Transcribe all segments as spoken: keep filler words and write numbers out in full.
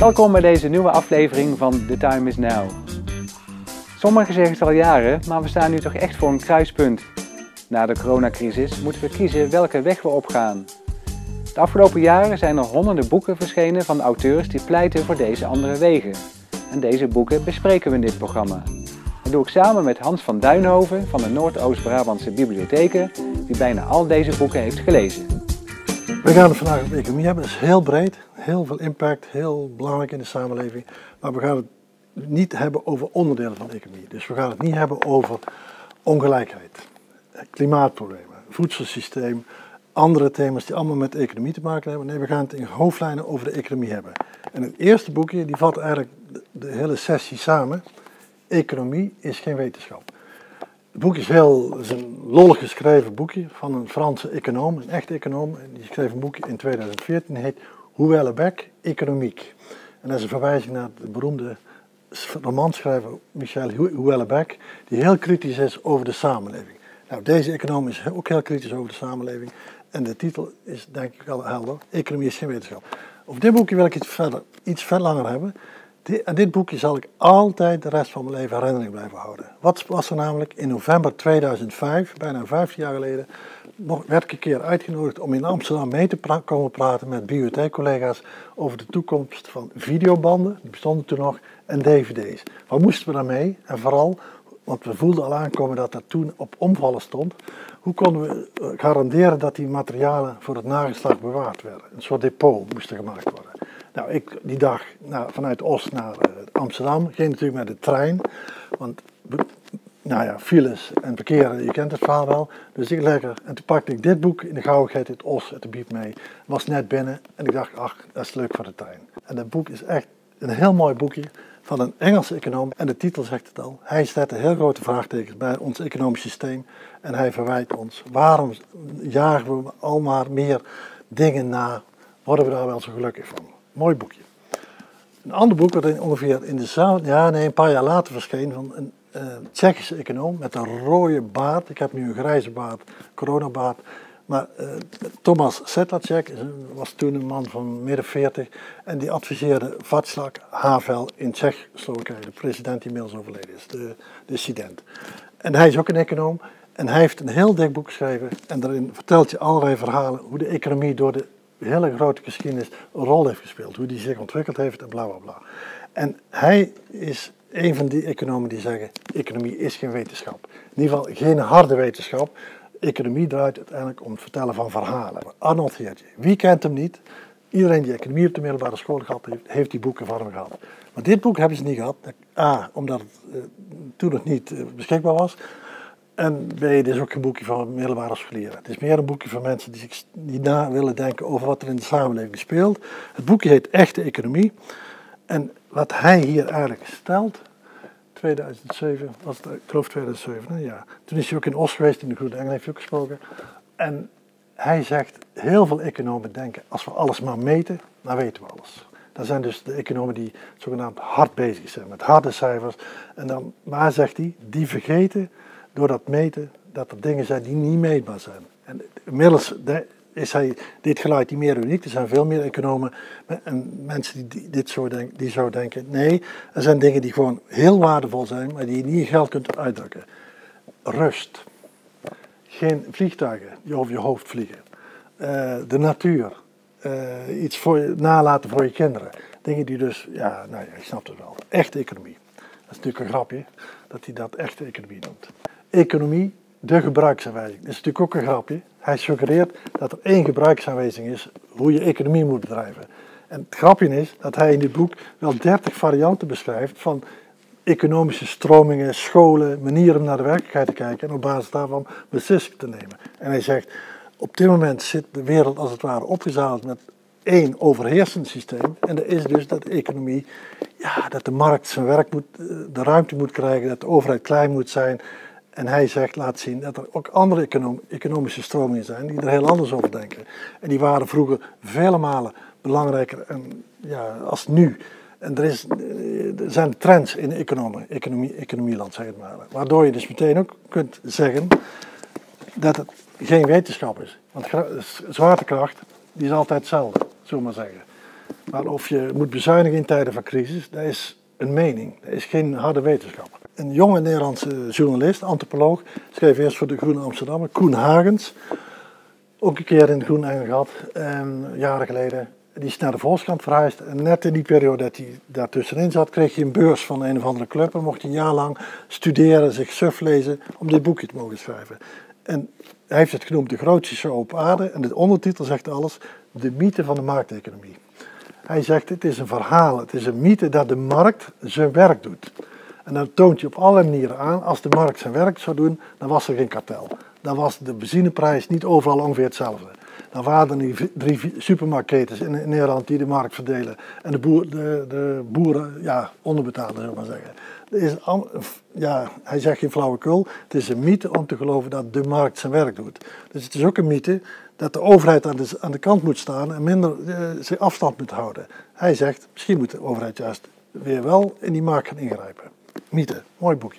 Welkom bij deze nieuwe aflevering van The Time is Now. Sommigen zeggen het al jaren, maar we staan nu toch echt voor een kruispunt. Na de coronacrisis moeten we kiezen welke weg we opgaan. De afgelopen jaren zijn er honderden boeken verschenen van auteurs die pleiten voor deze andere wegen. En deze boeken bespreken we in dit programma. Dat doe ik samen met Hans van Duinhoven van de Noordoost-Brabantse Bibliotheken, die bijna al deze boeken heeft gelezen. We gaan het vandaag over economie hebben. Dat is heel breed, heel veel impact, heel belangrijk in de samenleving. Maar we gaan het niet hebben over onderdelen van de economie. Dus we gaan het niet hebben over ongelijkheid, klimaatproblemen, voedselsysteem, andere thema's die allemaal met de economie te maken hebben. Nee, we gaan het in hoofdlijnen over de economie hebben. En het eerste boekje, die vat eigenlijk de, de hele sessie samen. Economie is geen wetenschap. Het boek is, heel, is een lollig geschreven boekje van een Franse econoom, een echte econoom. En die schreef een boekje in tweeduizend veertien, heet Houellebecq, Economique. En dat is een verwijzing naar de beroemde romanschrijver Michel Houellebecq, die heel kritisch is over de samenleving. Nou, deze econoom is ook heel kritisch over de samenleving. En de titel is denk ik wel helder, Economie is geen wetenschap. Over dit boekje wil ik iets verder, iets ver langer hebben. Aan dit boekje zal ik altijd de rest van mijn leven herinnering blijven houden. Wat was er namelijk? In november tweeduizend vijf, bijna vijftien jaar geleden, werd ik een keer uitgenodigd om in Amsterdam mee te pra- komen praten met bibliotheekcollega's over de toekomst van videobanden, die bestonden toen nog, en dvd's. Wat moesten we daarmee? En vooral, want we voelden al aankomen dat dat toen op omvallen stond, hoe konden we garanderen dat die materialen voor het nageslacht bewaard werden? Een soort depot moest er gemaakt worden. Nou, ik die dag nou, vanuit Oost naar uh, Amsterdam, ging natuurlijk met de trein, want nou ja, files en verkeer, je kent het verhaal wel, dus ik lekker, en toen pakte ik dit boek in de gauwigheid uit Oost uit de bieb mee, was net binnen en ik dacht, ach, dat is leuk voor de trein. En dat boek is echt een heel mooi boekje van een Engelse econoom en de titel zegt het al, hij zette heel grote vraagtekens bij ons economisch systeem en hij verwijt ons, waarom jagen we al maar meer dingen na, worden we daar wel zo gelukkig van? Mooi boekje. Een ander boek wat ongeveer in dezelfde, ja nee, een paar jaar later verscheen van een uh, Tsjechische econoom met een rode baard. Ik heb nu een grijze baard, coronabaard. Maar uh, Thomas Sedlacek was toen een man van midden veertig en die adviseerde Václav Havel in Tsjechoslowakije, de president die inmiddels overleden is, de dissident. En hij is ook een econoom en hij heeft een heel dik boek geschreven en daarin vertelt hij allerlei verhalen hoe de economie door de hele grote geschiedenis een rol heeft gespeeld. Hoe die zich ontwikkeld heeft en bla bla bla. En hij is een van die economen die zeggen, economie is geen wetenschap. In ieder geval geen harde wetenschap. Economie draait uiteindelijk om het vertellen van verhalen. Arnold Heertje, wie kent hem niet? Iedereen die economie op de middelbare school gehad heeft, heeft die boeken van hem gehad. Maar dit boek hebben ze niet gehad. A, omdat het uh, toen nog niet uh, beschikbaar was. En B, dit is ook een boekje van middelbare scholieren. Het is meer een boekje van mensen die, zich, die na willen denken over wat er in de samenleving speelt. Het boekje heet Echte Economie. En wat hij hier eigenlijk stelt, tweeduizend zeven, was het, ik geloof tweeduizend zeven, ja. Toen is hij ook in Oost geweest, in de Groene Engel heeft hij ook gesproken. En hij zegt, heel veel economen denken, als we alles maar meten, dan weten we alles. Dat zijn dus de economen die zogenaamd hard bezig zijn, met harde cijfers. En dan, maar zegt hij, die vergeten door dat meten, dat er dingen zijn die niet meetbaar zijn. En inmiddels is hij dit geluid niet meer uniek. Er zijn veel meer economen en mensen die dit zo denken, die zo denken. Nee, er zijn dingen die gewoon heel waardevol zijn, maar die je niet in geld kunt uitdrukken. Rust. Geen vliegtuigen die over je hoofd vliegen. Uh, de natuur. Uh, iets voor je, nalaten voor je kinderen. Dingen die dus, ja, nou ja, ik snap het wel. Echte economie. Dat is natuurlijk een grapje, dat hij dat echte economie noemt. Economie, de gebruiksaanwijzing. Dat is natuurlijk ook een grapje. Hij suggereert dat er één gebruiksaanwijzing is hoe je economie moet bedrijven. En het grapje is dat hij in dit boek wel dertig varianten beschrijft van economische stromingen, scholen, manieren om naar de werkelijkheid te kijken en op basis daarvan beslissingen te nemen. En hij zegt, op dit moment zit de wereld als het ware opgezadeld met één overheersend systeem. En dat is dus dat de economie, ja, dat de markt zijn werk moet, de ruimte moet krijgen, dat de overheid klein moet zijn. En hij zegt, laat zien dat er ook andere econom, economische stromingen zijn die er heel anders over denken. En die waren vroeger vele malen belangrijker en, ja, als nu. En er, is, er zijn trends in de economie, economie, economieland, zeg het maar. Waardoor je dus meteen ook kunt zeggen dat het geen wetenschap is. Want zwaartekracht, die is altijd hetzelfde, zullen we maar zeggen. Maar of je moet bezuinigen in tijden van crisis, dat is een mening. Dat is geen harde wetenschap. Een jonge Nederlandse journalist, antropoloog, schreef eerst voor de Groene Amsterdammer, Koen Hagens. Ook een keer in de Groene Engel gehad, um, jaren geleden. Die is naar de Volkskrant verhuisd. En net in die periode dat hij daartussenin zat, kreeg hij een beurs van een of andere club. En mocht hij een jaar lang studeren, zich suf lezen, om dit boekje te mogen schrijven. En hij heeft het genoemd de grootste show op aarde. En de ondertitel zegt alles, de mythe van de markteconomie. Hij zegt, het is een verhaal, het is een mythe dat de markt zijn werk doet. En dan toont hij op allerlei manieren aan, als de markt zijn werk zou doen, dan was er geen kartel. Dan was de benzineprijs niet overal ongeveer hetzelfde. Dan waren er die drie supermarktketens in Nederland die de markt verdelen en de, boer, de, de boeren ja, onderbetalen, zullen we maar zeggen. Is, ja, hij zegt geen flauwekul, het is een mythe om te geloven dat de markt zijn werk doet. Dus het is ook een mythe dat de overheid aan de, aan de kant moet staan en minder uh, zich afstand moet houden. Hij zegt, misschien moet de overheid juist weer wel in die markt gaan ingrijpen. Mythe, mooi boekje.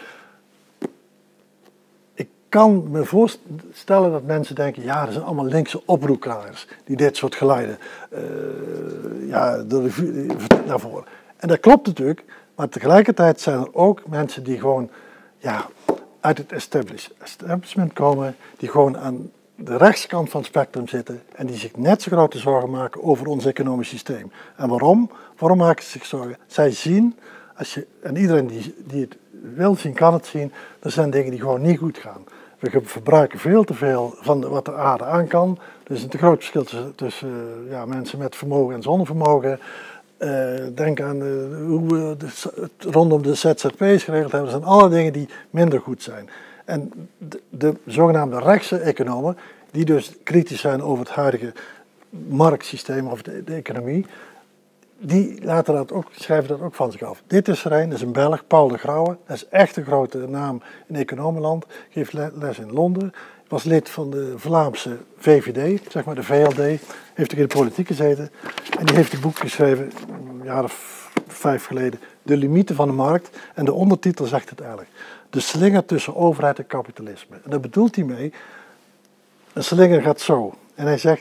Ik kan me voorstellen dat mensen denken, ja, dat zijn allemaal linkse oproerkraaiers die dit soort geluiden uh, ja, naar voren. En dat klopt natuurlijk, maar tegelijkertijd zijn er ook mensen die gewoon ja, uit het establishment komen, die gewoon aan de rechtskant van het spectrum zitten en die zich net zo grote zorgen maken over ons economisch systeem. En waarom? Waarom maken ze zich zorgen? Zij zien, als je, en iedereen die, die het wil zien, kan het zien, er zijn dingen die gewoon niet goed gaan. We verbruiken veel te veel van de, wat de aarde aan kan. Er is een te groot verschil tussen, tussen uh, ja, mensen met vermogen en zonder vermogen. Uh, denk aan uh, hoe we de, het rondom de Z Z P's geregeld hebben. Er zijn allerlei dingen die minder goed zijn. En de, de zogenaamde rechtse economen, die dus kritisch zijn over het huidige marktsysteem of de, de economie, die laten dat ook, schrijven dat ook van zich af. Dit is er een, dat is een Belg, Paul de Grauwe. Dat is echt een grote naam in economenland. Geeft les in Londen. Was lid van de Vlaamse V V D, zeg maar de V L D. Heeft ook in de politiek gezeten. En die heeft een boek geschreven, een jaar of vijf geleden, De limieten van de markt. En de ondertitel zegt het eigenlijk. De slinger tussen overheid en kapitalisme. En daar bedoelt hij mee, een slinger gaat zo. En hij zegt,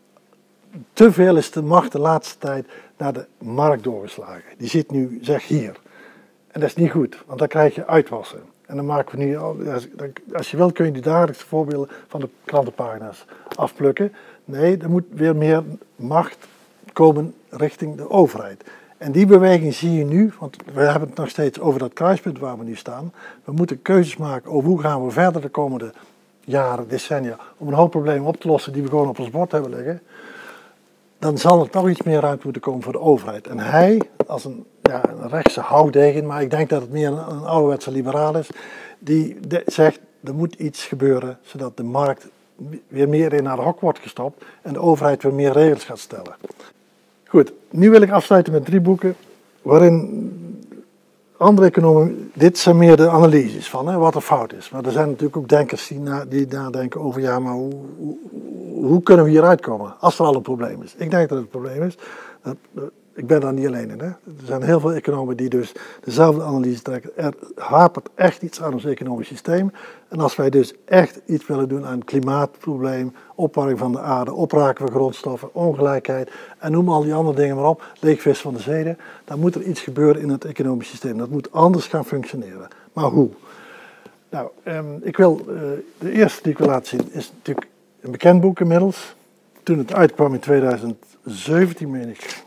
te veel is de macht de laatste tijd naar de markt doorgeslagen. Die zit nu, zeg hier. En dat is niet goed, want dan krijg je uitwassen. En dan maken we nu, als je wil kun je die dagelijkse voorbeelden van de krantenpagina's afplukken. Nee, er moet weer meer macht komen richting de overheid. En die beweging zie je nu, want we hebben het nog steeds over dat kruispunt waar we nu staan. We moeten keuzes maken over hoe gaan we verder de komende jaren, decennia, om een hoop problemen op te lossen die we gewoon op ons bord hebben liggen. Dan zal er toch iets meer ruimte moeten komen voor de overheid. En hij, als een, ja, een rechtse houdegen, maar ik denk dat het meer een, een ouderwetse liberaal is, die de, zegt, er moet iets gebeuren, zodat de markt weer meer in haar hok wordt gestopt en de overheid weer meer regels gaat stellen. Goed, nu wil ik afsluiten met drie boeken, waarin andere economen, dit zijn meer de analyses van hè, wat er fout is. Maar er zijn natuurlijk ook denkers die, na, die nadenken over, ja, maar hoe, hoe, hoe kunnen we hieruit komen als er al een probleem is? Ik denk dat het een probleem is. Dat, ik ben daar niet alleen in. Hè. Er zijn heel veel economen die dus dezelfde analyse trekken. Er hapert echt iets aan ons economisch systeem. En als wij dus echt iets willen doen aan het klimaatprobleem, opwarming van de aarde, opraken van grondstoffen, ongelijkheid en noem al die andere dingen maar op, leegvis van de zeden, dan moet er iets gebeuren in het economisch systeem. Dat moet anders gaan functioneren. Maar hoe? Nou, um, ik wil, uh, de eerste die ik wil laten zien is natuurlijk een bekend boek inmiddels. Toen het uitkwam in tweeduizend zeventien, meen ik.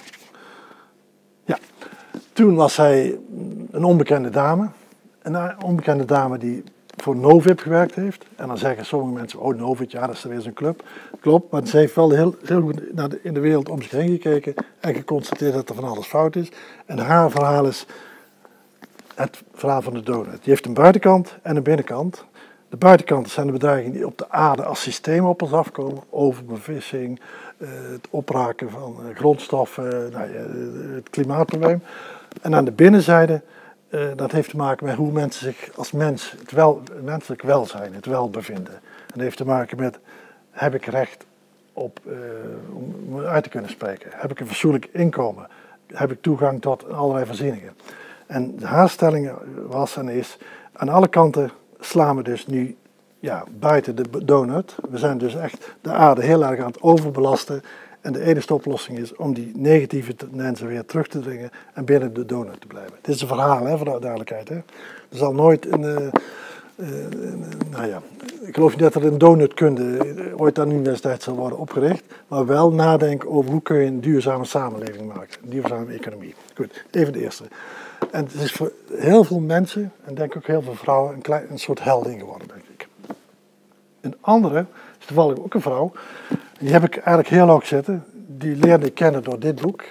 Ja, toen was hij een onbekende dame. Een onbekende dame die voor Novib gewerkt heeft. En dan zeggen sommige mensen, oh Novib, ja dat is er weer zo'n club. Klopt, maar ze heeft wel heel, heel goed naar de, in de wereld om zich heen gekeken en geconstateerd dat er van alles fout is. En haar verhaal is het verhaal van de donut. Die heeft een buitenkant en een binnenkant. De buitenkant zijn de bedreigingen die op de aarde als systeem op ons afkomen. Overbevissing, het opraken van grondstoffen, nou ja, het klimaatprobleem. En aan de binnenzijde, dat heeft te maken met hoe mensen zich als mens, het, wel, het menselijk welzijn, het welbevinden. En dat heeft te maken met, heb ik recht op, uh, om uit te kunnen spreken? Heb ik een fatsoenlijk inkomen? Heb ik toegang tot allerlei voorzieningen? En haar stelling was en is, aan alle kanten slaan we dus nu ja, buiten de donut. We zijn dus echt de aarde heel erg aan het overbelasten. En de enige oplossing is om die negatieve tendensen weer terug te dringen en binnen de donut te blijven. Dit is een verhaal, hè, voor de duidelijkheid. Hè. Er zal nooit een, uh, uh, nou ja, ik geloof niet dat er een donutkunde ooit aan de universiteit zal worden opgericht, maar wel nadenken over hoe kun je een duurzame samenleving maken, een duurzame economie. Goed, even de eerste. En het is voor heel veel mensen, en denk ook heel veel vrouwen, een, klein, een soort helding geworden, denk ik. Een andere is toevallig ook een vrouw, en die heb ik eigenlijk heel hoog zitten. Die leerde ik kennen door dit boek,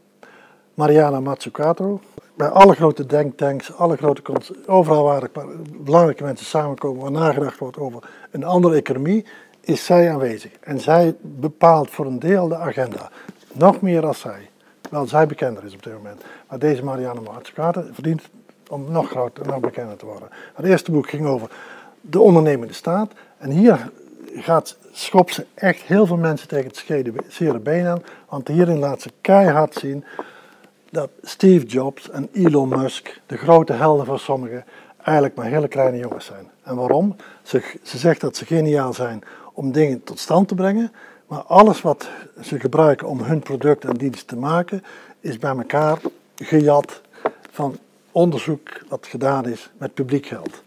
Mariana Mazzucato. Bij alle grote denktanks, alle grote overal waar belangrijke mensen samenkomen, waar nagedacht wordt over een andere economie, is zij aanwezig. En zij bepaalt voor een deel de agenda. Nog meer dan zij. Wel, zij bekender is op dit moment. Maar deze Mariana Mazzucato verdient om nog groter, nog bekender te worden. Het eerste boek ging over de ondernemende staat. En hier gaat, schopt ze echt heel veel mensen tegen het zere been aan. Want hierin laat ze keihard zien dat Steve Jobs en Elon Musk, de grote helden van sommigen, eigenlijk maar hele kleine jongens zijn. En waarom? Ze, ze zegt dat ze geniaal zijn om dingen tot stand te brengen. Maar alles wat ze gebruiken om hun product en dienst te maken, is bij elkaar gejat van onderzoek wat gedaan is met publiek geld.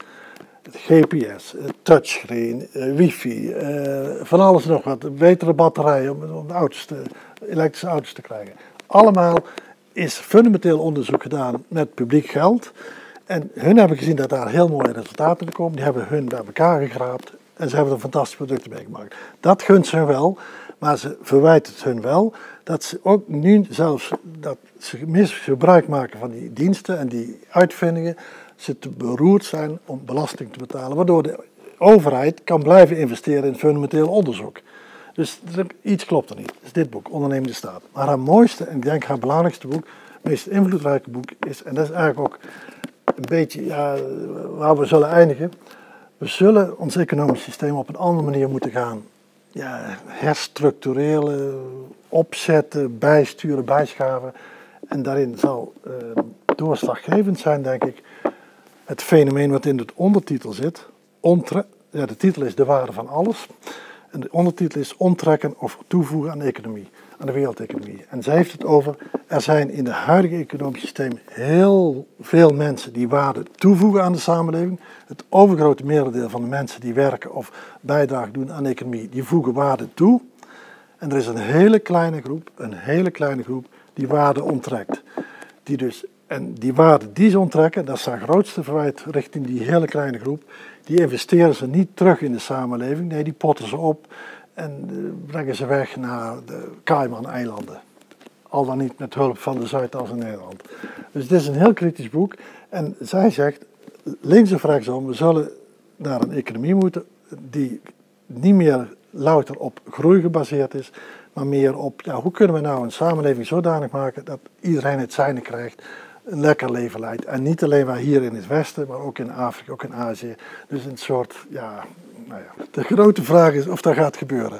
G P S, touchscreen, wifi, uh, van alles nog wat, betere batterijen om, om de auto's te, elektrische auto's te krijgen. Allemaal is fundamenteel onderzoek gedaan met publiek geld. En hun hebben gezien dat daar heel mooie resultaten komen. Die hebben hun bij elkaar gegraapt en ze hebben er fantastische producten mee gemaakt. Dat gunt ze hun wel, maar ze verwijt het hun wel dat ze ook nu zelfs dat ze misgebruik maken van die diensten en die uitvindingen, ze te beroerd zijn om belasting te betalen, waardoor de overheid kan blijven investeren in fundamenteel onderzoek. Dus iets klopt er niet. Dat is dit boek, Ondernemende Staat. Maar haar mooiste, en ik denk haar belangrijkste boek, meest invloedrijke boek is, en dat is eigenlijk ook een beetje ja, waar we zullen eindigen, we zullen ons economisch systeem op een andere manier moeten gaan ja, herstructureren, opzetten, bijsturen, bijschaven. En daarin zal uh, doorslaggevend zijn, denk ik, het fenomeen wat in de ondertitel zit. Ontre- ja, de titel is De Waarde van Alles. En de ondertitel is Onttrekken of toevoegen aan de economie, aan de wereldeconomie. En zij heeft het over, er zijn in het huidige economisch systeem heel veel mensen die waarde toevoegen aan de samenleving. Het overgrote merendeel van de mensen die werken of bijdrage doen aan de economie, die voegen waarde toe. En er is een hele kleine groep, een hele kleine groep die waarde onttrekt. Die dus, en die waarde die ze onttrekken, dat is haar grootste verwijt richting die hele kleine groep. Die investeren ze niet terug in de samenleving, nee, die potten ze op en brengen ze weg naar de Cayman-eilanden. Al dan niet met hulp van de Zuidas in Nederland. Dus dit is een heel kritisch boek. En zij zegt, links of rechtsom, we zullen naar een economie moeten die niet meer louter op groei gebaseerd is, maar meer op, ja, hoe kunnen we nou een samenleving zodanig maken dat iedereen het zijne krijgt, een lekker leven leidt. En niet alleen maar hier in het Westen, maar ook in Afrika, ook in Azië. Dus een soort, ja, nou ja. De grote vraag is of dat gaat gebeuren.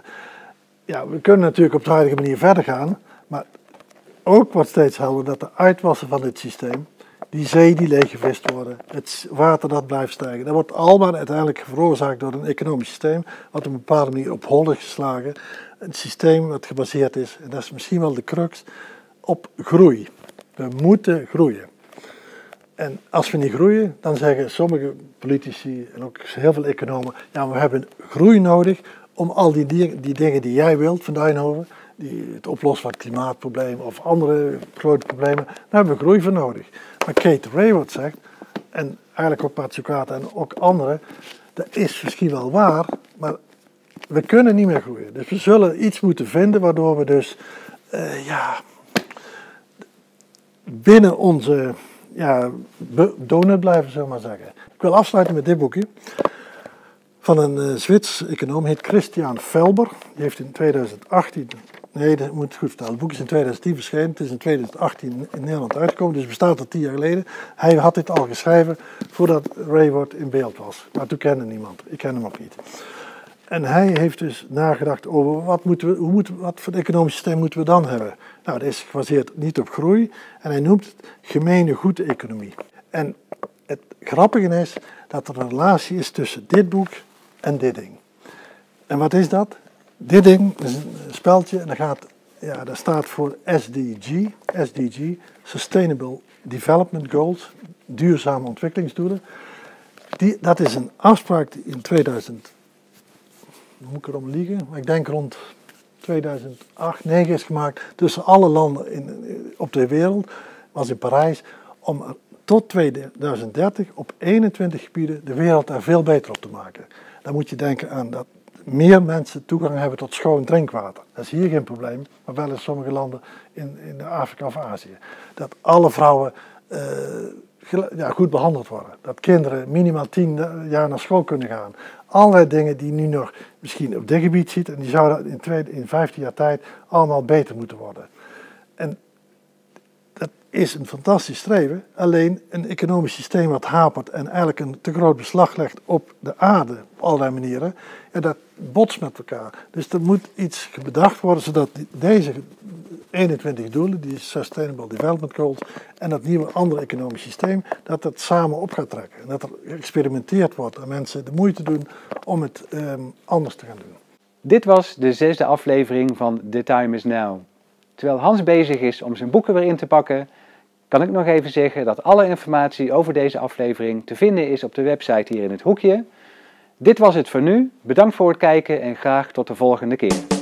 Ja, we kunnen natuurlijk op de huidige manier verder gaan, maar ook wordt steeds helder dat de uitwassen van dit systeem, die zee die leeggevist worden, het water dat blijft stijgen, dat wordt allemaal uiteindelijk veroorzaakt door een economisch systeem, wat op een bepaalde manier op hol is geslagen. Een systeem wat gebaseerd is, en dat is misschien wel de crux, op groei. We moeten groeien. En als we niet groeien, dan zeggen sommige politici en ook heel veel economen, ja, we hebben groei nodig om al die, die, die dingen die jij wilt van Duinhoven, die, het oplossen van het klimaatprobleem of andere grote problemen, daar hebben we groei voor nodig. Maar Kate Raworth zegt, en eigenlijk ook Mazzucato en ook anderen, dat is misschien wel waar, maar we kunnen niet meer groeien. Dus we zullen iets moeten vinden waardoor we dus, uh, ja, binnen onze ja, donut blijven, zullen we maar zeggen. Ik wil afsluiten met dit boekje van een uh, Zwitserse econoom, heet Christian Felber. Die heeft in tweeduizend achttien, nee, dat moet ik goed vertellen, het boek is in tweeduizend tien verschenen, het is in tweeduizend achttien in Nederland uitgekomen, dus het bestaat al tien jaar geleden. Hij had dit al geschreven voordat Raworth in beeld was, maar toen kende niemand, ik ken hem ook niet. En hij heeft dus nagedacht over wat, moeten we, hoe moeten, wat voor economisch systeem moeten we dan hebben. Nou, dat is gebaseerd niet op groei en hij noemt het gemene goed-economie. En het grappige is dat er een relatie is tussen dit boek en dit ding. En wat is dat? Dit ding is een speltje en dat gaat Ja, dat staat voor S D G, S D G, Sustainable Development Goals, duurzame ontwikkelingsdoelen. Die, dat is een afspraak die in tweeduizend, moet ik erom liegen, maar ik denk rond tweeduizend acht, negen is gemaakt tussen alle landen in, op de wereld, was in Parijs, om tot tweeduizend dertig op eenentwintig gebieden de wereld er veel beter op te maken. Dan moet je denken aan dat meer mensen toegang hebben tot schoon drinkwater. Dat is hier geen probleem, maar wel in sommige landen in, in Afrika of Azië. Dat alle vrouwen uh, ja, goed behandeld worden. Dat kinderen minimaal tien jaar naar school kunnen gaan. Allerlei dingen die je nu nog misschien op dit gebied ziet en die zouden in, twee, in vijftien jaar tijd allemaal beter moeten worden. En dat is een fantastisch streven, alleen een economisch systeem wat hapert en eigenlijk een te groot beslag legt op de aarde op allerlei manieren, ja, dat botst met elkaar. Dus er moet iets bedacht worden zodat deze eenentwintig doelen, die Sustainable Development Goals en dat nieuwe andere economisch systeem, dat dat samen op gaat trekken. En dat er geëxperimenteerd wordt en mensen de moeite doen om het um, anders te gaan doen. Dit was de zesde aflevering van The Time is Now. Terwijl Hans bezig is om zijn boeken weer in te pakken, kan ik nog even zeggen dat alle informatie over deze aflevering te vinden is op de website hier in het hoekje. Dit was het voor nu. Bedankt voor het kijken en graag tot de volgende keer.